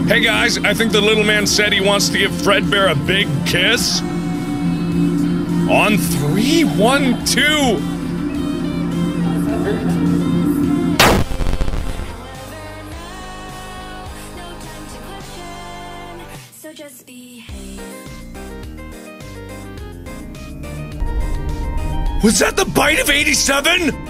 Hey guys, I think the little man said he wants to give Fredbear a big kiss. On 3, 1, 2. So just behave. Was that the bite of 87?